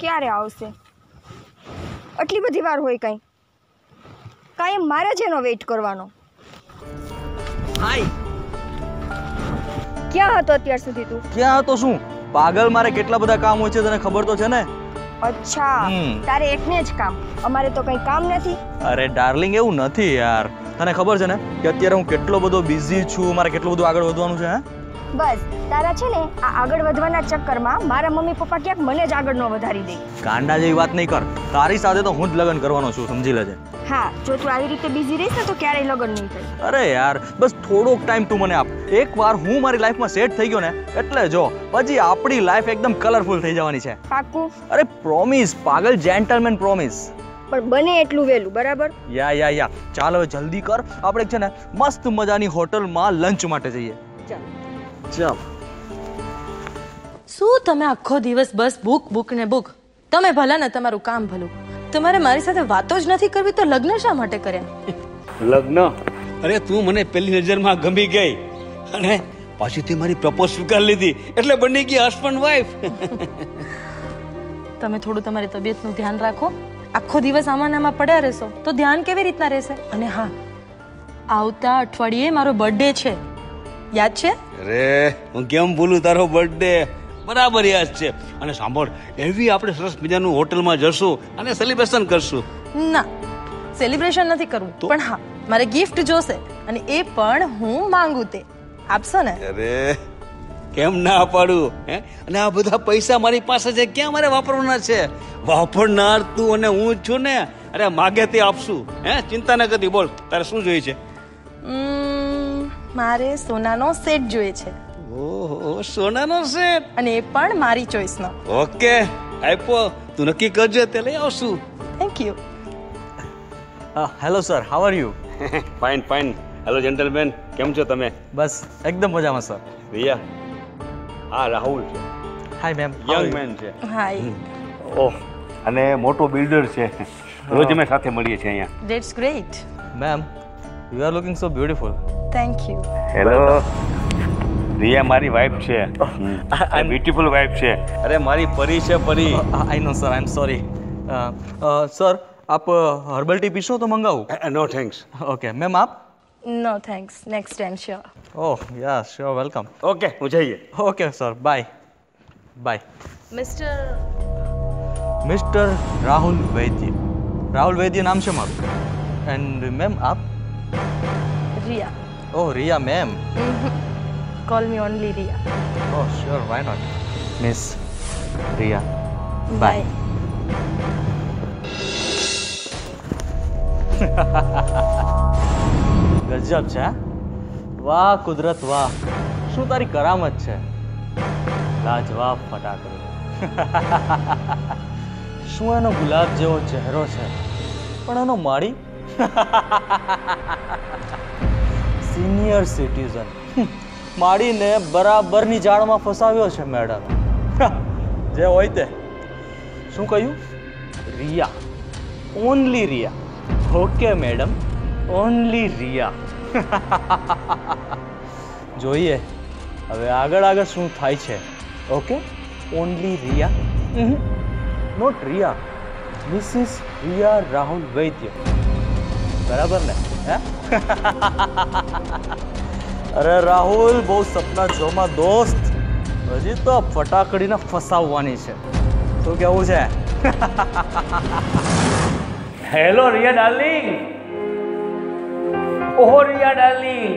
ક્યારે આવશે? આટલી બધી વાર હોય કાંઈ? કાંઈ મારે જ એનો વેઇટ કરવાનો. હાય, ક્યાં હતો અત્યાર સુધી તું? ક્યાં હતો શું? પાગલ, મારે કેટલા બધા કામ હોય છે તને ખબર તો છે ને. અચ્છા, તારે એકને જ કામ, અમારે તો કંઈ કામ નથી. અરે ડાર્લિંગ, એવું નથી યાર. તને ખબર છે ને કે અત્યારે હું કેટલો બધો બિઝી છું, મારે કેટલું બધું આગળ વધવાનું છે. બસ તારા છે ને આ આગળ વધવાના ચક્કરમાં મારા મમ્મી પપ્પા ક્યાંક મને જ આગળ ન વધારી દે. કાંડા જેવી વાત નહીં કર. તારી સાથે તો હું જ લગ્ન કરવાનો છું, સમજી લેજે. હા, જો તું આવી રીતે બિઝી રહીશ ને તો ક્યારેય લગ્ન નહીં થાય. અરે યાર, બસ થોડોક ટાઈમ તું મને આપ. એકવાર હું મારી લાઈફમાં સેટ થઈ ગયો ને એટલે જો પછી આપણી લાઈફ એકદમ કલરફુલ થઈ જવાની છે. પાક્કું? અરે પ્રોમિસ પાગલ, જેન્ટલમેન પ્રોમિસ. પણ બને એટલું વહેલું, બરાબર? યા ચાલ હવે જલ્દી કર. આપણે છે ને મસ્ત મજાની હોટલમાં લંચ માટે જઈએ. ચાલ. શું તમે આખો દિવસ બસ બુક ને બુક? તમે ભલા ને તમારું કામ ભલું. તમારે મારી સાથે વાતો જ નથી કરવી તો લગ્ન શા માટે કર્યા? લગ્ન? અરે તું મને પહેલી નજરમાં ગમી ગઈ અને પાછી તે મારી પ્રપોઝ સ્વીકાર લીધી એટલે બની ગઈ હસબન્ડ વાઈફ. તમે થોડું તમારી તબિયતનું ધ્યાન રાખો. આખો દિવસ આમાં નામાં પડ્યા રહેશો તો ધ્યાન કેવી રીતના રહેશે? અને હા, આવતા અઠવાડિયે મારો બર્થડે છે, યાદ છે? અરે હું કેમ ભૂલું તારો બર્થડે, બરાબર યાદ છે. અને સાંભળ, એવી આપણે સરસ મજાનું હોટલમાં જશું અને સેલિબ્રેશન કરશું. ના, સેલિબ્રેશન નથી કરવું, પણ હા મારે ગિફ્ટ જોશે અને એ પણ હું માંગુ તે આપશો ને? અરે કેમ ના પાડું હે? અને આ બધા પૈસા મારી પાસે છે, ક્યાં મારે વાપરવાના છે? વાપરનાર તું અને હું જ છું ને. અરે માગે તે આપશું. હે, ચિંતા ન કરતી. બોલ, તારે શું જોઈએ છે? મારે સોનાનો સેટ જોઈએ છે. ઓહો, સોનાનો સેટ? અને એ પણ મારી ચોઈસનો. ઓકે, આપ્યો. તું નક્કી કરજે, તે લઈ આવશું. Thank you. Hello sir, how are you? Fine. Hello gentleman, કેમ છો તમે? બસ એકદમ મજામાં સર. રિયા, આ રાહુલ છે. હાય મેમ. યંગ મેન છે. હાય. ઓહ, અને મોટો બિલ્ડર છે. રોજ અમે સાથે મળીએ છીએ અહીંયા. That's great. Ma'am, you are looking so beautiful. Thank you. Hello, Riya મારી વાઇફ છે. આ બ્યુટીફુલ વાઇફ છે. અરે મારી પરી છે, પરી. I know sir, I am sorry. Sir, આપ હર્બલ ટી પીશો તો મંગાવું? No thanks. ઓકે મેમ, આપ? No thanks, next time sure. Oh yeah sure, welcome. Okay, હું જઈએ. Okay sir, bye. Mister Rahul Vaidya. Rahul Vaidya નામ છે મારું. એન્ડ મેમ, આપ? Riya. Oh Riya ma'am. Call me only Riya. Oh sure, why not. Miss Riya, bye. ગજબ છે. વાહ કુદરત વાહ, શું તારી કરામત છે. લાજવાબ ફટાકડો. શું એનો ગુલાબ જેવો ચહેરો છે, પણ એનો માળી સિનિયર સિટીઝન. માળીને બરાબરની જાળમાં ફસાવ્યો છે મેડમ. જે હોય તે. શું કહ્યું? Riya, only Riya. Okay madam, only Riya. જોઈએ હવે આગળ શું થાય છે. Okay, only Riya, not Riya, missus Riya Rahul Vaidya. બરાબર ને? હે? અરે રાહુલ, બહુ સપના જોમાં દોસ્ત. હજી તો ફટાકડીને ફસાવવાની છે. શું કેવું છે? Hello Riya darling. ઓહો રિયા ડાર્લિંગ.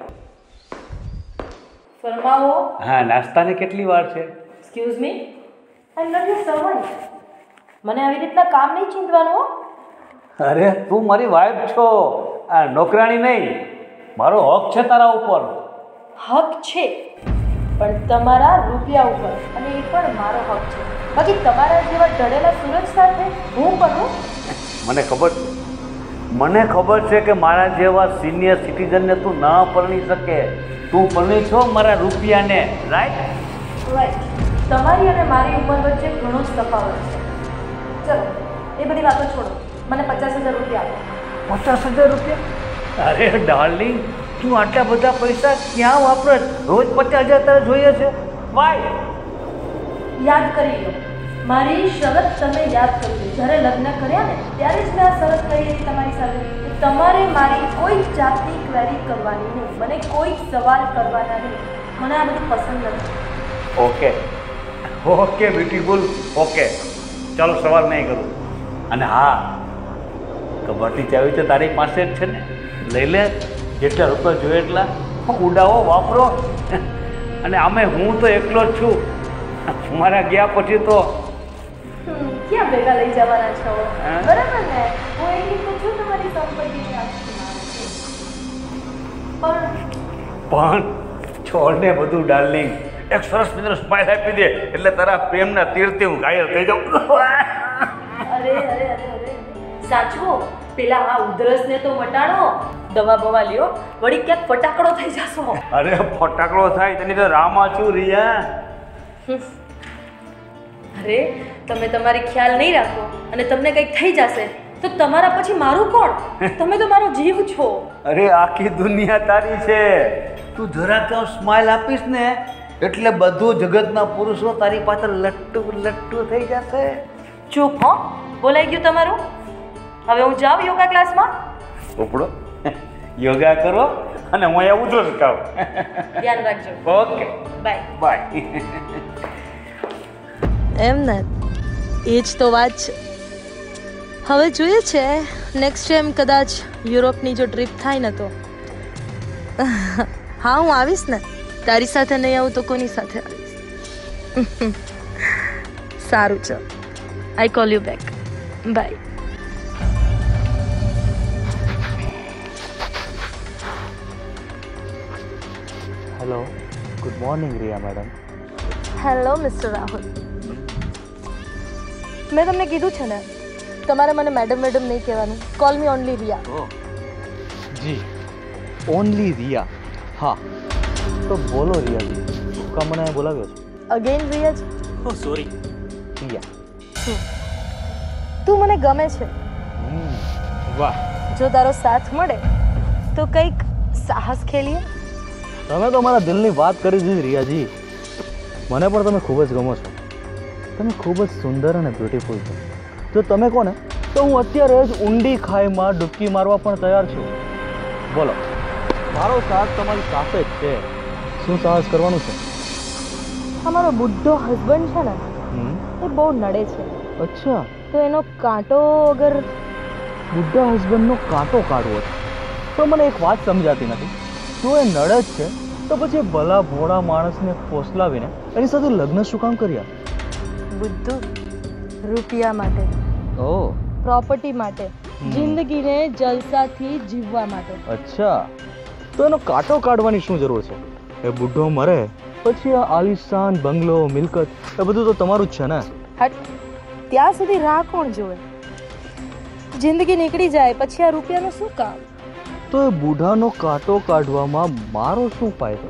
ફરમાવો. હા, નાસ્તાને કેટલી વાર છે? Excuse me, I am not your servant. મને આવી રીતના કામ નહીં ચીંધવાનું. અરે તું મારી વાઇફ છો, આ નોકરાણી નહીં. મારો હક છે તારા ઉપર. હક છે, પણ તમારા રૂપિયા ઉપર, અને એ પણ મારો હક છે. બાકી તમારા જેવા ઢળેલા સૂરજ સાથે હું કરું? મને ખબર છે કે મારા જેવા સિનિયર સિટીઝનને તું ના પરણી શકે. તું પરણી છો મારા રૂપિયાને, રાઈટ? રાઈટ. તમારી અને મારી ઉંમર વચ્ચે ઘણો જ તફાવત છે. ચલો એ બધી વાતો છોડો, મને 50,000 રૂપિયા આપો. 50,000 રૂપિયા? અરે ડાર્લિંગ, તું આટલા બધા પૈસા ક્યાં વાપરે? રોજ 50,000 તારે જોઈએ છે? વાય? યાદ કરી લો, મારી શરત તમે યાદ કરજો. જ્યારે લગ્ન કર્યા ને ત્યારે જ મેં આ શરત કરી હતી તમારી સાથે કે તમારે મારી કોઈ જાતની ક્વેરી કરવાની નહીં, મને કોઈ સવાલ કરવાના નહીં. મને આ બધું પસંદ નથી. ઓકે ઓકે બ્યુટીફુલ, ઓકે, ચાલો સવાલ નહીં કરું. અને હા, કબાટની ચાવી તો તારી પાસે જ છે ને, લઈ લે, જેટલા રૂપિયા જોઈએ એટલા ઉડાવો, વાપરો. અને આમે હું તો એકલો જ છું, મારા ગયા પછી તો ક્યાં ભેગા લઈ જવાના છો? હા? બરાબર ને, હું એટલી તો છું તમારી સંપત્તિની આખી માણસ. પણ છોડને બધું ડાર્લિંગ, એક સરસ મિત્ર સ્માઈલ આપી દે એટલે તારા પ્રેમના તીરથી હું ઘાયલ થઈ જાઉં. અરે અરે અરે અરે, સાચવો, પેલા આ ઉધરસને તો મટાડો, દવા બવા લ્યો, વળી ક્યાંક ફટાકડો થઈ જશો. અરે ફટાકડો થાય તેની તો રામા છું રિયા. અરે તમે તમારી ખ્યાલ નહીં રાખો અને તમને કંઈક થઈ જશે તો તમારા પછી મારું કોણ? તમે તો મારો જીવ છો. અરે આખી દુનિયા તારી છે, તું જરાક સ્માઈલ આપીશ ને એટલે બધું જગતના પુરુષો તારી પાછળ લટ્ટુ લટ્ટુ થઈ જશે. ચૂપ હો, બોલાઈ ગયું તમારું. હવે હું જાઉં યોગા ક્લાસમાં. ઉપડો, યોગા કરો અને હું અહીંયા ઊંધો શીખાવું. ધ્યાન રાખજો. Okay, by. બાય. એમ ને, એ જ તો વાત છે. હવે જોઈએ છે નેક્સ્ટ ટાઈમ કદાચ યુરોપની જો ટ્રીપ થાય ને તો હા હું આવીશ ને, તારી સાથે નહીં આવું તો કોની સાથે આવીશ? સારું ચાલ, I call you back. Bye. Hello, good morning Riya madam. Hello mister Rahul. મેં તમને કીધું છે ને, તમારે મને મેડમ મેડમ નહીં કહેવાનું. Call me only Riya. જી, ઓનલી રિયા. હા, તો બોલો રિયાજી, શું કામ મને બોલાવ્યો છે? અગેન રિયા જ. Oh sorry Riya. તું મને ગમે છે. વાહ, જો તારો સાથ મળે તો કંઈક સાહસ ખેલીએ. તમે તો મારા દિલની વાત કરી દીધી રિયાજી. મને પણ તમે ખૂબ જ ગમો છો. તમે ખૂબ જ સુંદર અને બ્યુટીફુલ છો. જો તમે કોને તો હું અત્યારે જ ઊંડી ખાઈમાં ડૂબકી મારવા પણ તૈયાર છું. બોલો, મારો સાથ તમારી સાથે જ છે. શું સાહસ કરવાનું છે? અમારો બુઢો હસબન્ડ છે ને, એ બહુ નડે છે. અચ્છા, તો એનો કાંટો અગર બુઢા હસબન્ડનો કાંટો કાઢવો છે. પણ મને એક વાત સમજાતી નથી, જો એ નડે જ છે તો પછી ભલા ભોળા માણસને ફોસલાવીને એની સાથે લગ્ન શું કામ કર્યા? બુદ્ધુ રૂપિયા માટે, ઓહ, પ્રોપર્ટી માટે, જિંદગીને જલસાથી જીવવા માટે. અચ્છા, તો એનો કાંટો કાઢવાની શું જરૂર છે? એ બુઢો મરે પછી આ આલિશાન બંગલો, મિલકત એ બધું તો તમારું જ છે ને. હટ, ત્યાં સુધી રાહ કોણ જોવે? જિંદગી નીકળી જાય પછી આ રૂપિયાનું શું કામ? તો એ બુઢાનો કાંટો કાઢવામાં મારો શું ફાયદો?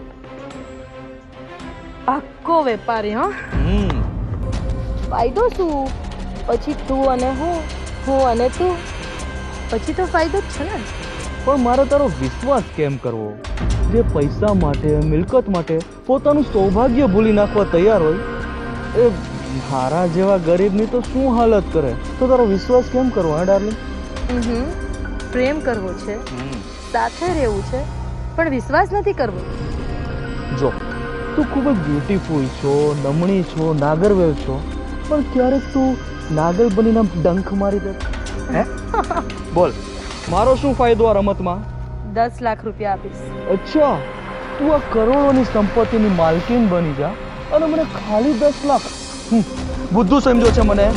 આખો વેપારી. હા, ફાયદો શું? પછી તું અને હું અને તું, પછી તો ફાયદો જ છે ને. પણ મારે તારો વિશ્વાસ કેમ કરવો? જે પૈસા માટે, મિલકત માટે પોતાનું સૌભાગ્ય ભૂલી નાખવા તૈયાર હોય એ મારા જેવા ગરીબની તો શું હાલત કરે? તો તારો વિશ્વાસ કેમ કરવો? હા ડાર્લિંગ, પ્રેમ કરવો છે, સાથે રહેવું છે, પણ વિશ્વાસ નથી કરવો. જો તું ખૂબ જ બ્યુટીફુલ છો, નમણી છો, નાગરવેલ છો, પણ ક્યારેક તું નાગર બનીને ડંખ મારી દે. હે બોલ, મારો શું ફાયદો આ રમતમાં? 10 લાખ રૂપિયા આપીશ. અચ્છા, તું આ કરોડોની સંપત્તિની માલકીન બની જા અને મને ખાલી 10 લાખ? બુદ્ધુ સમજો છે મને?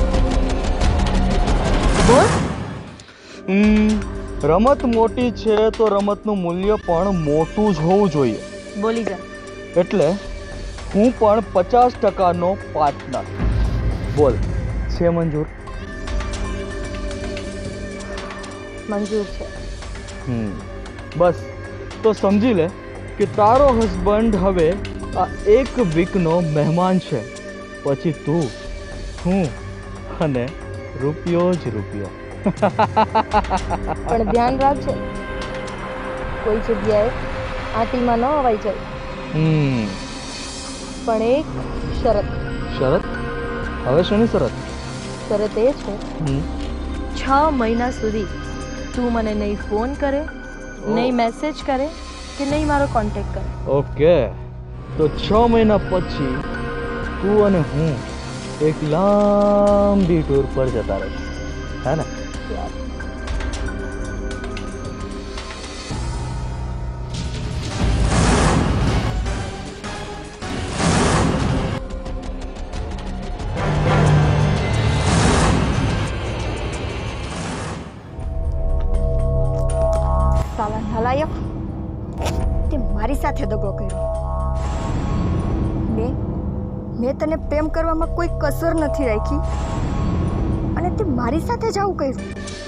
બોલ. રમત મોટી છે તો રમતનું મૂલ્ય પણ મોટું જ હોવું જોઈએ. બોલી જા. એટલે હું પણ 50%નો પાર્ટનર. બોલ, છે મંજૂર? મંજૂર છે. બસ તો સમજી લે કે તારો હસબન્ડ હવે આ એક વીકનો મહેમાન છે. પછી તું, હું અને રૂપિયો જ રૂપિયો. પણ ધ્યાન રાખજે, કોઈ જગ્યાએ આંટીમાં ન અવાઈ જાય. પણ એક શરત. શરત? હવે શેની શરત? શરત એ છે 6 મહિના સુધી તું મને નહીં ફોન કરે, નહીં મેસેજ કરે કે નહીં મારો કોન્ટેક્ટ કરે. ઓકે, તો 6 મહિના પછી તું અને હું એક લાંબી ટૂર પર જતા રહીશું, હે ને? સાલા નાલાયક, તે મારી સાથે દગો કર્યો. મેં તને પ્રેમ કરવામાં કોઈ કસર નથી રાખી અને તે મારી સાથે જ આવું કર્યું.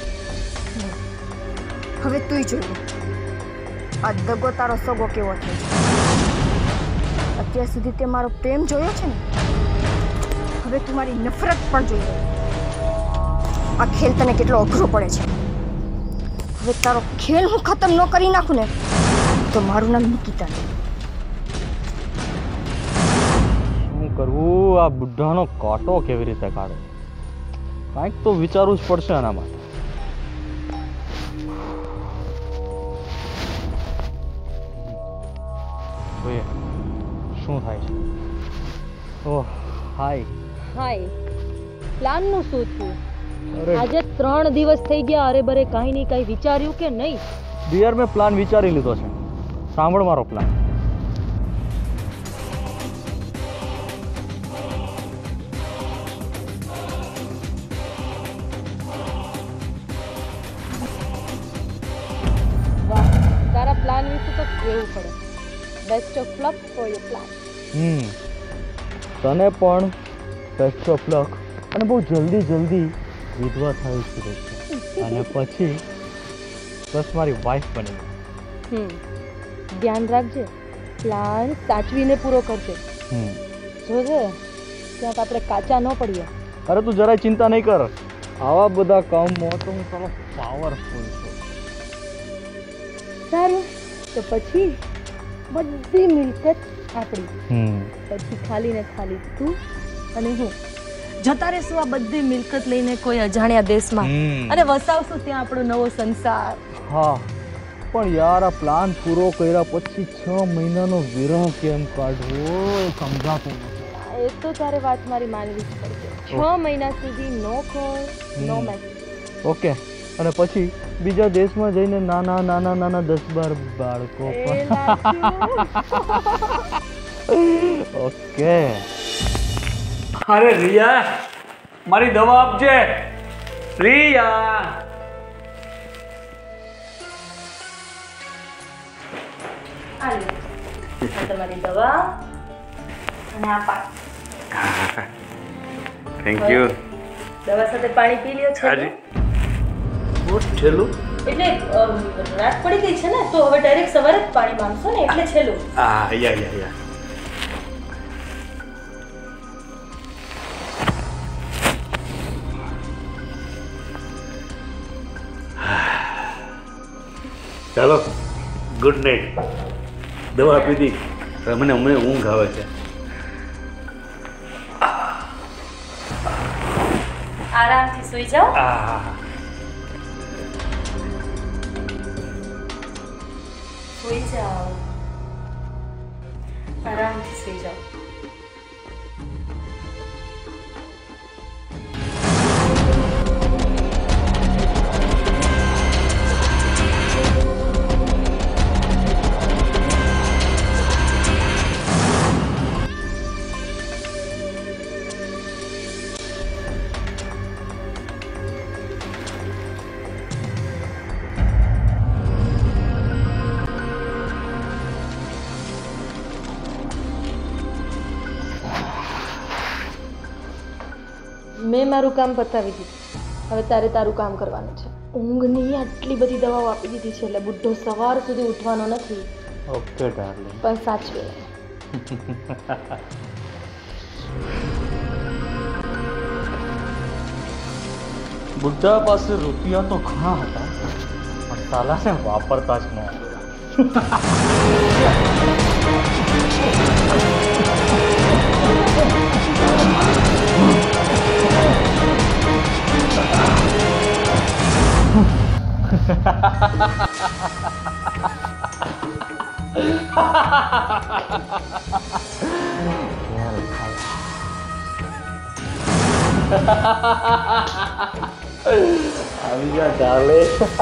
હવે તુંય જોયું આ દગો તારો સગો કેવો થયો છે. અત્યાર સુધી તે મારો પ્રેમ જોયો છે ને, હવે તું મારી નફરત પણ જોઈ. આ ખેલ તને કેટલો અઘરો પડે છે. હવે તારો ખેલ હું ખતમ ન કરી નાખું ને તો મારું નામ નિકિતા નહીં. શું કરવું? આ બુઢાનો કાંટો કેવી રીતે કાઢે? કાંઈક તો વિચારવું જ પડશે આના માટે. જોઈએ શું થાય છે. ઓહ, હાય. પ્લાનનું શું થયું? અરે આજે 3 દિવસ થઈ ગયા, અરે બરે કાંઈ નહીં કાંઈ વિચાર્યું કે નહીં? ડિયર, મેં પ્લાન વિચારી લીધો છે. સાંભળ મારો પ્લાન. વાહ, તારા પ્લાન વિશે તો કહેવું પડે. Best of luck for your plan. તને પણ બેસ્ટ ઓફ લક, અને બહુ જલ્દી વિધવા થયું છે અને પછી બસ મારી વાઈફ બની. ધ્યાન રાખજે, પ્લાન સાચવીને પૂરો કરજે. જોજે ક્યાંક આપણે કાચા ન પડીએ. અરે તું જરાય ચિંતા નહીં કર, આવા બધા કામમાં તો હું થોડો પાવરફુલ છું. સારું, તો પછી બધી મિલકત આપણી. પછી ખાલી ને ખાલી તું અને હું જતા રહેશું આ બધી મિલકત લઈને કોઈ અજાણ્યા દેશમાં અને વસાવશું ત્યાં આપણો નવો સંસાર. હા, પણ યાર આ પ્લાન પૂરો કર્યા પછી 6 મહિનાનો વિરહ કેમ કાઢવો એ સમજાતું નથી. એ તો તારે વાત મારી માનવી જ પડશે. 6 મહિના સુધી no call no message. Okay, અને પછી બીજા દેશમાં જઈને નાના 10-12 બાળકો પણ. ઓકે. અરે રિયા, મારી દવા આપજે. રિયા, આ તમારી દવા અને આ પાણી. Thank you. દવા સાથે પાણી પી લ્યો છે અરે છેલ્લું એટલે રાત પડી ગઈ છે ને, તો હવે ડાયરેક્ટ સવારે જ પાણી માંગશો ને, એટલે છેલ્લું. યા ચાલો, ગુડ નાઇટ. દવા પીધી, મને હમણાં ઊંઘ આવે છે. આરામથી સૂઈ જાઓ. સૂઈ જાઓ, આરામથી સૂઈ જાઓ. મેં મારું કામ પતાવી દીધું, હવે તારે તારું કામ કરવાનું છે. ઊંઘની આટલી બધી દવાઓ આપી દીધી છે એટલે બુઢ્ઢો સવાર સુધી ઉઠવાનો નથી. Okay darling. પણ સાચવે. બુઢ્ઢા પાસે રૂપિયા તો ઘણા હતા, પણ સાલાને વાપરતા જ ન હતા. આવી જા ડાલે.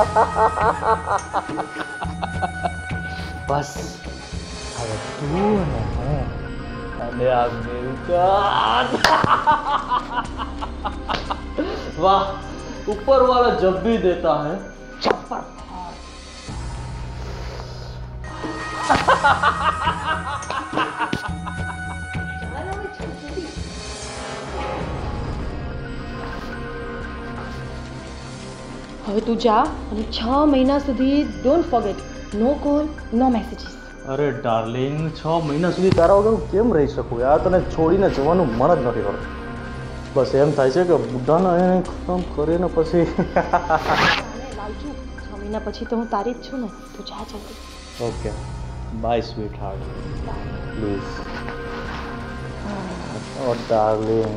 બસ હવે તું ને હું અને આ મિલકત. વાહ, ऊपर वाला जब भी देता है छप्पर. હવે તું જા અને 6 મહિના સુધી don't forget, no call no messages. અરે ડાર્લિંગ, 6 મહિના સુધી તારા વગર હું કેમ રહી શકું યાર? તને છોડીને જવાનું મન જ નથી કરતું. બસ એમ થાય છે કે બુઢાના એને ખતમ કરીને પછી. લાલચુ, 6 મહિના પછી તો હું તારી જ છું ને. તું જા જલ્દી. Okay, bye sweetheart, please. Oh darling.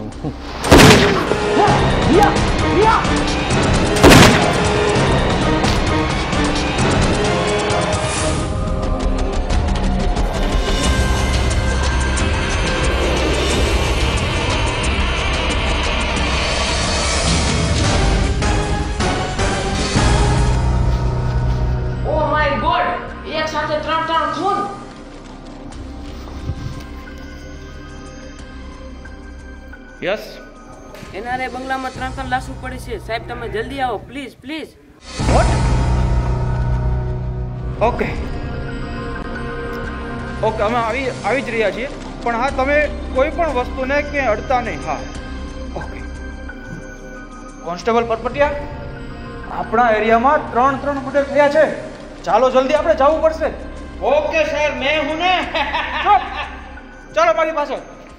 Yes, NRI બંગલામાં 3 લાશો પડી છે સાહેબ, તમે જલ્દી આવો please please. What? Okay okay, અમે આવી જ રહ્યા છીએ. પણ હા, તમે કોઈ પણ વસ્તુને ક્યાંય અડતા નહીં. હા, ઓકે. કોન્સ્ટેબલ પરપટિયા, આપણા એરિયામાં 3 મર્ડર થયા છે. ચાલો જલ્દી, આપણે જવું પડશે. ઓકે સર, મેં હું ને. ચાલો મારી પાસે.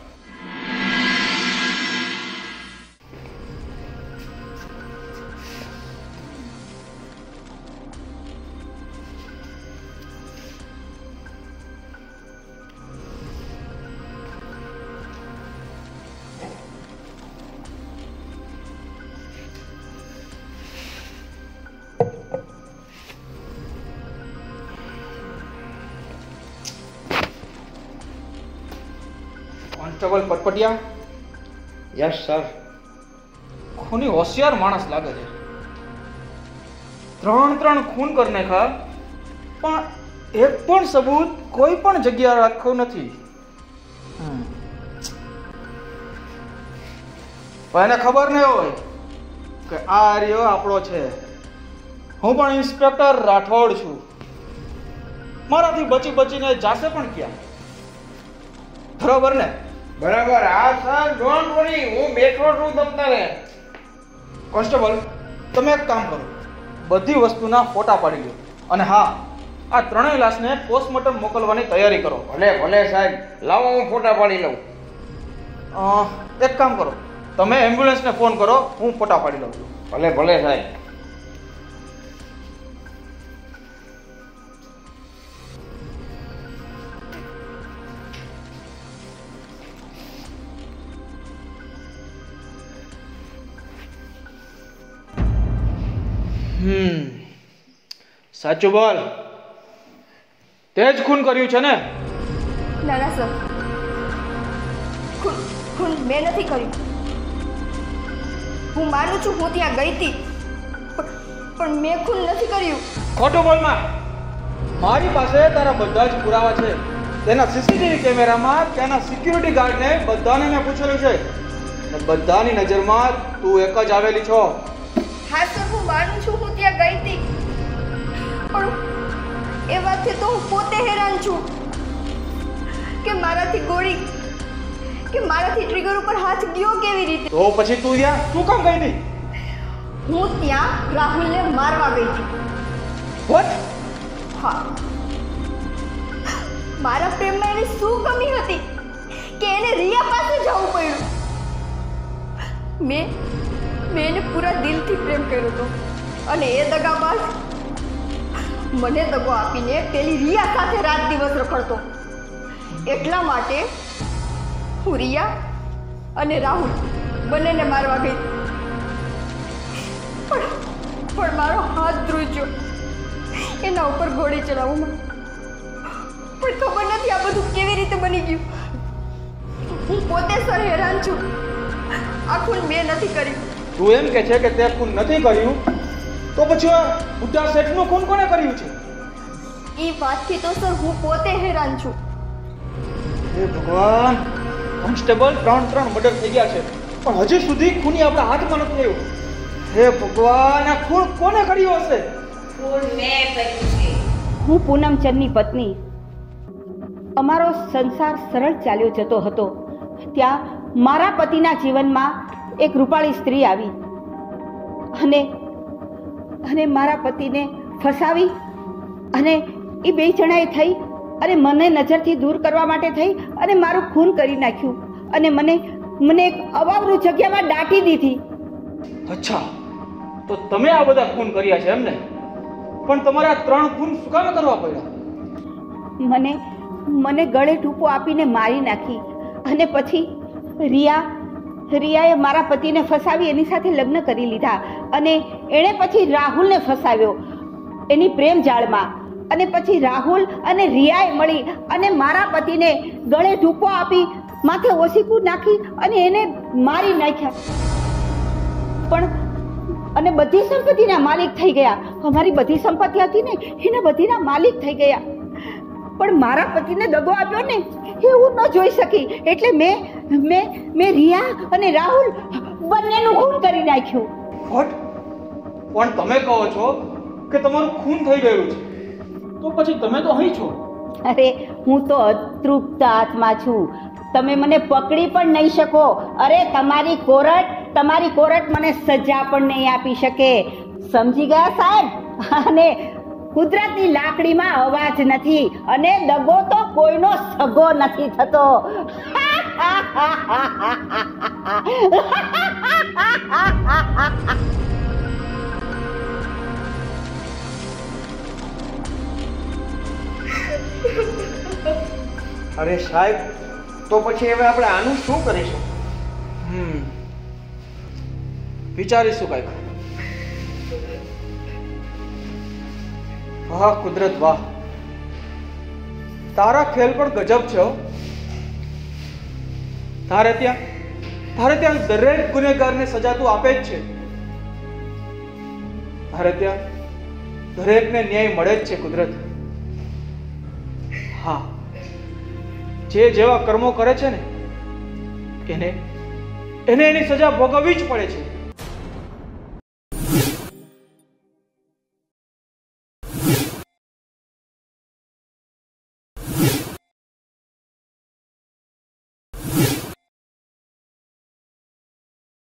કોન્સ્ટેબલ પરપટિયા. Yes sir. ખૂની હોશિયાર માણસ લાગે છે. 3 ખૂન કરી નાખ્યા, પણ એક પણ સબૂત કોઈ પણ જગ્યા રાખ્યું નથી. પણ એને ખબર નહીં હોય કે આ એરિયો આપણો છે. હું પણ ઇન્સ્પેક્ટર રાઠોડ છું. મારાથી બચીને જાશે પણ ક્યાં? બરોબર ને? બરાબર. હા સર, ડોન્ટ વરી, હું બેઠો છું દફતરે. કોન્સ્ટેબલ, તમે એક કામ કરો, બધી વસ્તુના ફોટા પાડી લો. અને હા, આ 3 લાશને પોસ્ટમોર્ટમ મોકલવાની તૈયારી કરો. ભલે ભલે સાહેબ, લાવો હું ફોટા પાડી લઉં. એક કામ કરો, તમે એમ્બ્યુલન્સને ફોન કરો, હું ફોટા પાડી લઉં છું. ભલે ભલે સાહેબ. સાચું બોલ, તે જ ખૂન કર્યું છે ને? ના ના સર, ખૂન મેં નથી કર્યું. હું માનું છું હું ત્યાં ગઈ હતી, પણ મેં ખૂન નથી કર્યું. ખોટું બોલમાં. મારી પાસે તારા બધા જ પુરાવા છે. તેના સીસીટીવી કેમેરામાં તેના સિક્યુરિટી ગાર્ડને બધાને મેં પૂછેલું છે. અને બધાની નજરમાં તું એક જ આવેલી છો. હા સર, હું માનું છું હું ત્યાં ગઈ હતી, પણ એ વાતથી તો હું પોતે હેરાન છું કે મારાથી ટ્રિગર ઉપર હાથ ગયો કેવી રીતે. તો પછી તું ત્યાં શું કામ ગઈ હતી? હું ત્યાં રાહુલને મારવા ગઈ હતી. વોટ? હા, મારા પ્રેમમાં એની શું કમી હતી કે એને રિયા પાસે જવું પડ્યું. મેં એને પૂરા દિલથી પ્રેમ કર્યો હતો, અને એ દગાબાજ મને દગો આપીને પેલી રિયા સાથે રાત દિવસ રખડતો. એટલા માટે હું રિયા અને રાહુલ બંનેને મારવા ગઈ, પણ મારો હાથ ધ્રુજ્યો. એના ઉપર ગોળી ચલાવું માં. પણ ખબર નથી આ બધું કેવી રીતે બની ગયું. હું પોતે સર હેરાન છું. આ ખૂન મેં નથી કર્યું. તું એમ કે છે કે તે ખૂન નથી કર્યું, તો પછી આ બુદ્ધા શેઠનું ખૂન કોને કર્યું છે? એ વાતથી તો સર હું પોતે હેરાન છું. હે ભગવાન, કોન્સ્ટેબલ 3 મર્ડર થઈ ગયા છે, પણ હજી સુધી ખૂની આપણા હાથમાં નથી આવ્યો. હે ભગવાન, આ ખૂન કોને કર્યો હશે? હું પૂનમચંદની પત્ની. અમારો સંસાર સરળ ચાલ્યો જતો હતો. ત્યાં મારા પતિના જીવનમાં એક રૂપાળી સ્ત્રી આવી અને મારા પતિને ફસાવી અને એ બે જણાએ થઈ અને મને નજરથી દૂર કરવા માટે થઈ અને મારું ખૂન કરી નાખ્યું અને મને એક અવાવરૂ જગ્યામાં દાટી દીધી. અચ્છા, તો તમે આ બધા ખૂન કર્યા છે એમને? પણ તમારા 3 ખૂન શું કામ કરવા પડ્યા? મને ગળે ટૂંપો આપીને મારી નાખી અને પછી રિયાએ મારા પતિને ફસાવી એની સાથે લગ્ન કરી લીધા અને એણે પછી રાહુલને ફસાવ્યો એની પ્રેમ જાળમાં. અને પછી રાહુલ અને રિયાએ મળી અને મારા પતિને ગળે ટૂંપો આપી માથે ઓશીકું નાખી અને એને મારી નાખ્યા. પણ અને બધી સંપત્તિના માલિક થઈ ગયા. અમારી બધી સંપત્તિ હતી ને એને બધીના માલિક થઈ ગયા. પણ મારા પતિને દગો આપ્યો ને એવું ન જોઈ શકી, એટલે મેં રિયા અને રાહુલ બંનેનું ખૂન કરી નાખ્યું. વોટ? પણ તમે કહો છો કે તમારું ખૂન થઈ ગયું છે, તો પછી તમે તો અહીં છો. અરે હું તો અતૃપ્ત આત્મા છું. તમે મને પકડી પણ નહીં શકો. અરે તમારી કોર્ટ મને સજા પણ નહીં આપી શકે. સમજી ગયા સાહેબ? અને કુદરતની લાકડીમાં અવાજ નથી અને દગો તો કોઈનો સગો નથી થતો. અરે સાહેબ, તો પછી હવે આપણે આનું શું કરીશું? વિચારીશું કંઈક. વાહ કુદરત વાહ, તારા ખેલ પણ ગજબ છે હો. તારે ત્યાં દરેક ગુનેગારને સજા તું આપે જ છે. તારે ત્યાં દરેકને ન્યાય મળે જ છે કુદરત. હા, જે જેવા કર્મો કરે છે ને એને એની સજા ભોગવવી જ પડે છે.